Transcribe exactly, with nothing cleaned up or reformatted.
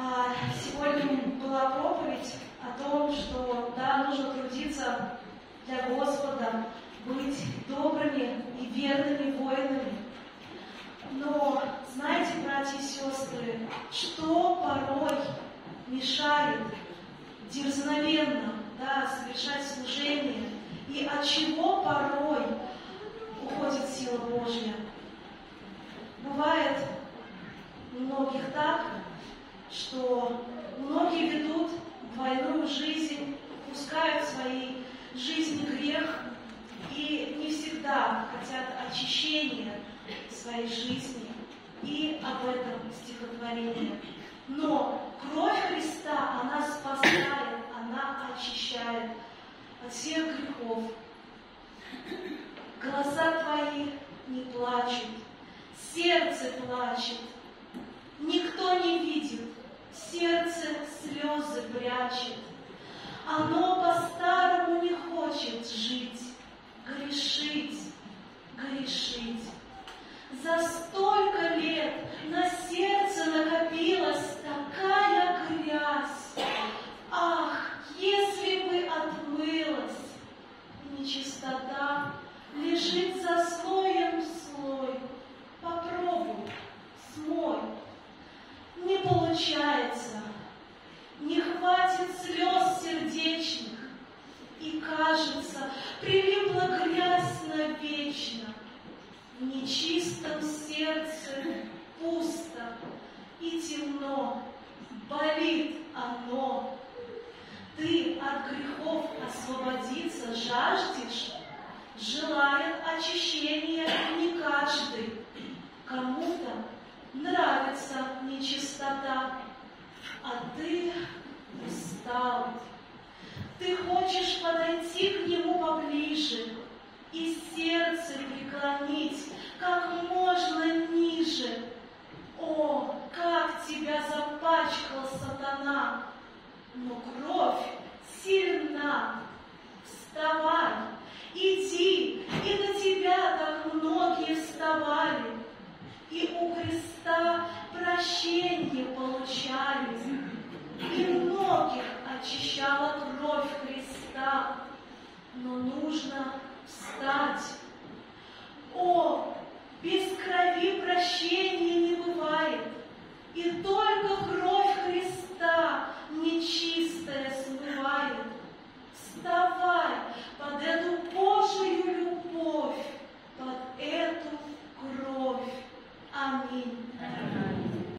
Сегодня была проповедь о том, что да, нужно трудиться для Господа, быть добрыми и верными воинами. Но, знаете, братья и сестры, что порой мешает дерзновенно да, совершать служение, и от чего порой уходит сила Божья? Бывает у многих так, что многие ведут двойную жизнь, пускают в своей жизни грех и не всегда хотят очищения своей жизни. И об этом стихотворение. Но кровь Христа, она спасает, она очищает от всех грехов. Глаза твои не плачут, сердце плачет. Никто не видит, сердце слезы прячет. Оно по-старому не хочет жить, грешить, грешить. За столько лет на сердце накопилась такая грязь. Ах, если бы отмылась, нечистота лежит за слоем слой. Попробуй, смой. Не получается, не хватит слез сердечных, и, кажется, прилипла грязь навечно. В нечистом сердце пусто и темно, болит оно. Ты от грехов освободиться жаждешь, желает очищения не каждый. Кому-то нравится нечистота, а ты устал. Ты хочешь подойти к нему поближе,